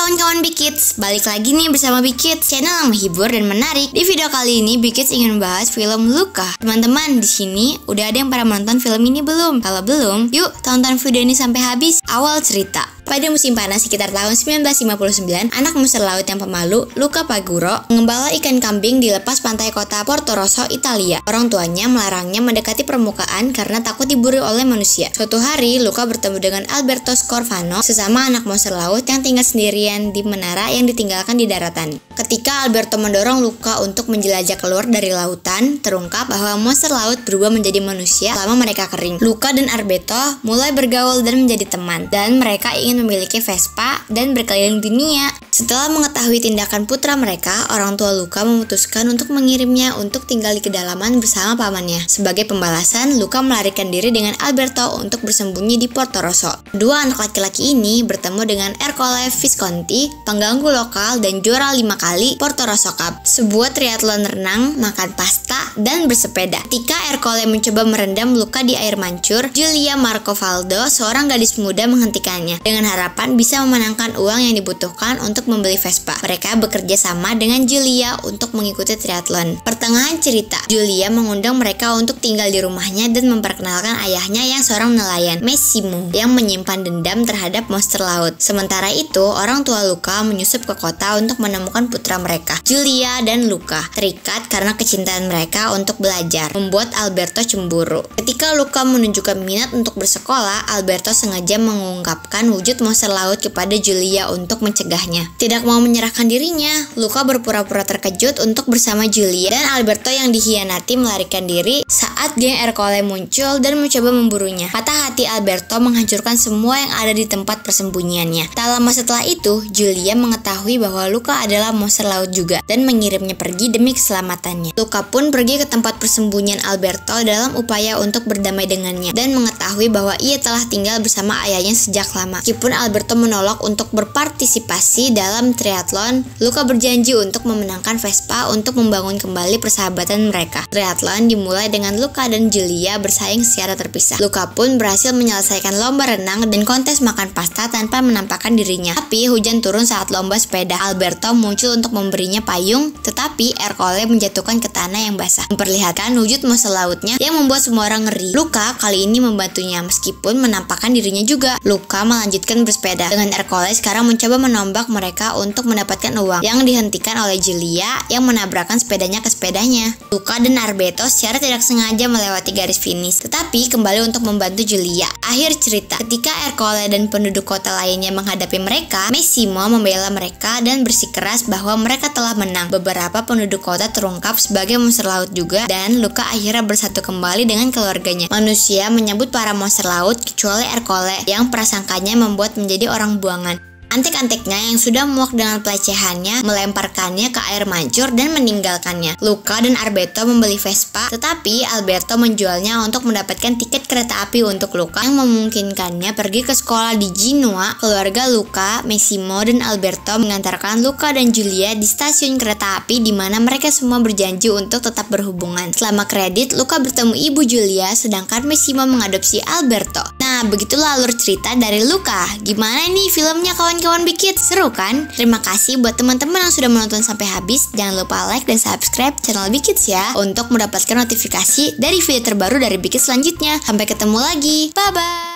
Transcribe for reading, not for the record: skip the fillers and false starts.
kawan-kawan Bikids, balik lagi nih bersama Bikids, channel yang menghibur dan menarik. Di video kali ini Bikids ingin membahas film Luka. Teman-teman, di sini udah ada yang pada menonton film ini belum? Kalau belum, yuk tonton video ini sampai habis. Awal cerita. Pada musim panas sekitar tahun 1959, anak monster laut yang pemalu, Luca Paguro, mengembala ikan kambing di lepas pantai kota Porto Rosso, Italia. Orang tuanya melarangnya mendekati permukaan karena takut diburu oleh manusia. Suatu hari, Luca bertemu dengan Alberto Scorfano, sesama anak monster laut yang tinggal sendirian di menara yang ditinggalkan di daratan. Ketika Alberto mendorong Luca untuk menjelajah keluar dari lautan, terungkap bahwa monster laut berubah menjadi manusia selama mereka kering. Luca dan Alberto mulai bergaul dan menjadi teman, dan mereka ingin memiliki Vespa dan berkeliling dunia. Setelah mengetahui tindakan putra mereka, orang tua Luca memutuskan untuk mengirimnya untuk tinggal di kedalaman bersama pamannya. Sebagai pembalasan, Luca melarikan diri dengan Alberto untuk bersembunyi di Porto Rosso. Dua anak laki-laki ini bertemu dengan Ercole Visconti, pengganggu lokal dan juara 5 kali Porto Rosso Cup, sebuah triathlon renang, makan pasta, dan bersepeda. Ketika Ercole mencoba merendam Luca di air mancur, Giulia Marcovaldo, seorang gadis muda, menghentikannya dengan harapan bisa memenangkan uang yang dibutuhkan untuk membeli Vespa. Mereka bekerja sama dengan Giulia untuk mengikuti triathlon. Pertengahan cerita, Giulia mengundang mereka untuk tinggal di rumahnya dan memperkenalkan ayahnya yang seorang nelayan, Massimo, yang menyimpan dendam terhadap monster laut. Sementara itu, orang tua Luca menyusup ke kota untuk menemukan putra mereka. Giulia dan Luca terikat karena kecintaan mereka untuk belajar, membuat Alberto cemburu. Ketika Luca menunjukkan minat untuk bersekolah, Alberto sengaja mengungkapkan wujud monster laut kepada Giulia untuk mencegahnya. Tidak mau menyerahkan dirinya, Luca berpura-pura terkejut untuk bersama Giulia, dan Alberto yang dikhianati melarikan diri saat geng Ercole muncul dan mencoba memburunya. Patah hati Alberto menghancurkan semua yang ada di tempat persembunyiannya. Tak lama setelah itu, Giulia mengetahui bahwa Luca adalah monster laut juga dan mengirimnya pergi demi keselamatannya. Luca pun pergi ke tempat persembunyian Alberto dalam upaya untuk berdamai dengannya dan mengetahui bahwa ia telah tinggal bersama ayahnya sejak lama. Meskipun Alberto menolak untuk berpartisipasi dalam triathlon, Luca berjanji untuk memenangkan Vespa untuk membangun kembali persahabatan mereka. Triathlon dimulai dengan Luca dan Giulia bersaing secara terpisah. Luca pun berhasil menyelesaikan lomba renang dan kontes makan pasta tanpa menampakkan dirinya. Tapi hujan turun saat lomba sepeda. Alberto muncul untuk memberinya payung, tetapi Ercole menjatuhkan ke tanah yang basah, memperlihatkan wujud monster lautnya yang membuat semua orang ngeri. Luca kali ini membantunya meskipun menampakkan dirinya juga. Luca melanjutkan bersepeda dengan Ercole sekarang mencoba menombak mereka untuk mendapatkan uang yang dihentikan oleh Giulia yang menabrakkan sepedanya ke sepedanya. Luca dan Alberto secara tidak sengaja melewati garis finish, tetapi kembali untuk membantu Giulia. Akhir cerita, ketika Ercole dan penduduk kota lainnya menghadapi mereka, Massimo membela mereka dan bersikeras bahwa mereka telah menang. Beberapa penduduk kota terungkap sebagai monster laut juga, dan Luca akhirnya bersatu kembali dengan keluarganya. Manusia menyambut para monster laut kecuali Ercole yang prasangkanya membuat menjadi orang buangan. Antek-anteknya yang sudah muak dengan pelecehannya melemparkannya ke air mancur dan meninggalkannya. Luca dan Alberto membeli Vespa, tetapi Alberto menjualnya untuk mendapatkan tiket kereta api untuk Luca yang memungkinkannya pergi ke sekolah di Genoa. Keluarga Luca, Massimo, dan Alberto mengantarkan Luca dan Giulia di stasiun kereta api di mana mereka semua berjanji untuk tetap berhubungan. Selama kredit, Luca bertemu ibu Giulia sedangkan Massimo mengadopsi Alberto. Nah, begitulah alur cerita dari Luca. Gimana nih filmnya kawan-kawan Bikids? Seru kan? Terima kasih buat teman-teman yang sudah menonton sampai habis. Jangan lupa like dan subscribe channel Bikids ya untuk mendapatkan notifikasi dari video terbaru dari Bikids selanjutnya. Sampai ketemu lagi. Bye-bye.